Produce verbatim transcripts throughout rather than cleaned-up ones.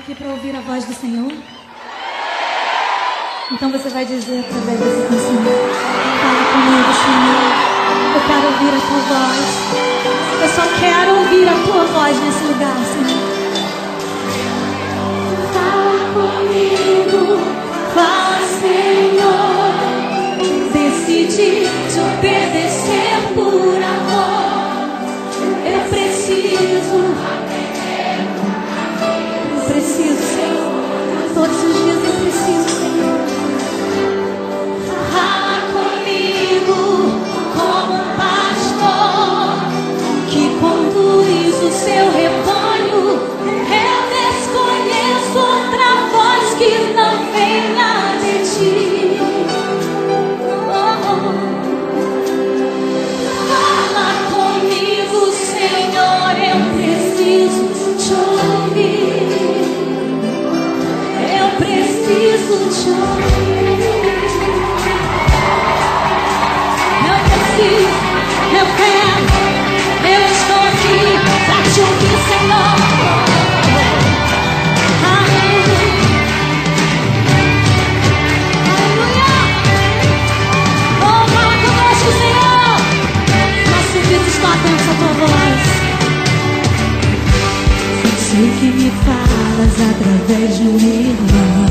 aqui para ouvir a voz do Senhor? Então você vai dizer através dessa canção: fala comigo, Senhor, eu quero ouvir a tua voz. Eu só quero ouvir a tua voz nesse lugar, Senhor. Fala comigo, fala, Senhor. Decidi te obedecer por amor. Eu preciso, eu preciso, Senhor. Todos os dias eu preciso, Senhor. Fala comigo como um pastor que conduz o seu rebanho. Eu desconheço outra voz que não venha de ti. Eu quero, eu estou aqui para te ouvir, Senhor. Aleluia, aleluia. Oh, fala conosco, Senhor. Nosso ouvido está atento à tua voz. Sei que me falas através do irmão.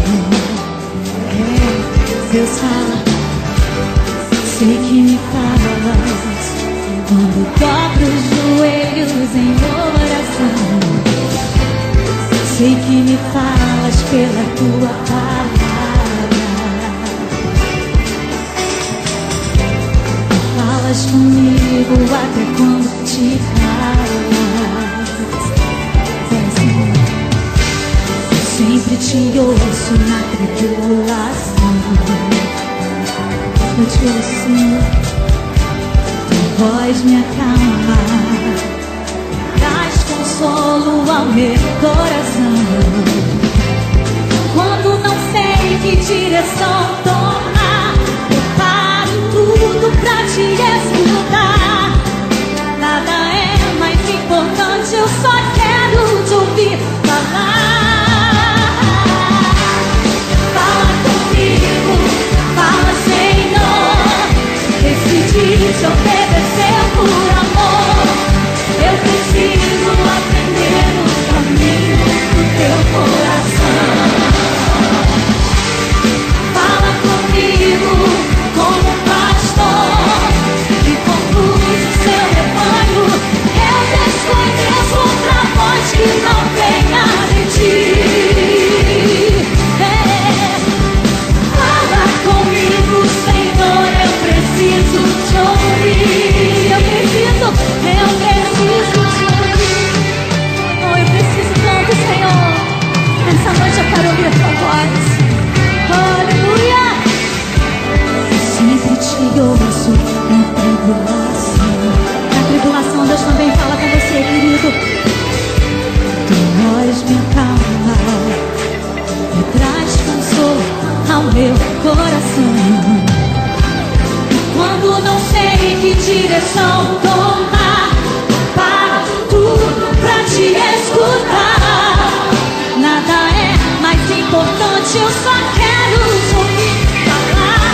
É, Deus fala. Sei que me falas quando dobro os joelhos em oração. Sei que me falas pela tua palavra. Falas comigo até quando te calas. É, Senhor. Sempre te ouço na tribulação. Eu te ouço, Senhor. Tua voz me acalma, traz consolo ao meu coração. Quando não sei que direção tomar, eu paro tudo pra te escutar. Nada é mais importante, eu só quero te ouvir falar. Decidi te obedecer por amor. Eu preciso aprender o caminho do teu coração. Fala comigo como um pastor que conduz o seu rebanho. Eu desconheço outra voz que não venha de ti. É. Fala comigo, Senhor, eu preciso te ouvir. Eu preciso, eu preciso te ouvir. Oh, eu preciso tanto, Senhor. Essa noite eu quero ouvir a tua voz. Aleluia. Sempre te ouço na tribulação. Na tribulação Deus também fala com você, querido. Tua voz me acalma e traz consolo ao meu coração. Quando não sei que direção tomar, paro tudo pra te escutar. Nada é mais importante, eu só quero te ouvir falar.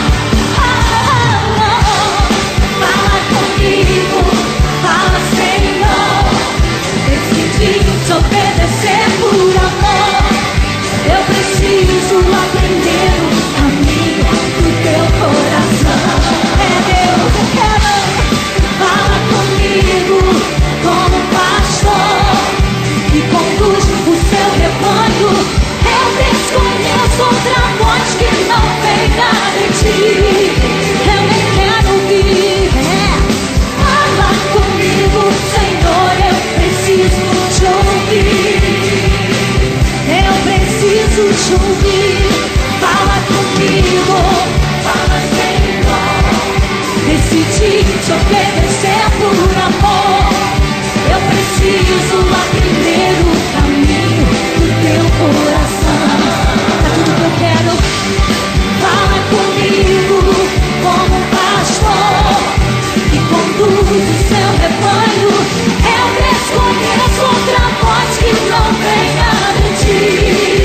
Oh, oh, oh. Fala comigo, fala, Senhor. Decidi te obedecer por amor. Eu preciso aprender o caminho do teu coração. Eu quero, fala comigo como um pastor que conduz o seu rebanho. Eu desconheço outra voz que não venha de ti. Eu nem quero ouvir. É. Fala comigo, Senhor, eu preciso te ouvir. Eu preciso te ouvir. Fala comigo, fala, Senhor. Decidi te obedecer por amor. Eu preciso aprender o caminho do teu coração. É tudo que eu quero. Fala comigo como um pastor que conduz o seu rebanho. Eu desconheço outra voz que não venha de ti.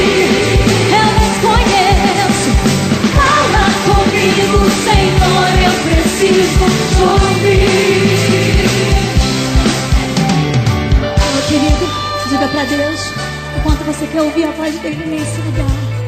você quer ouvir a voz dele nesse lugar.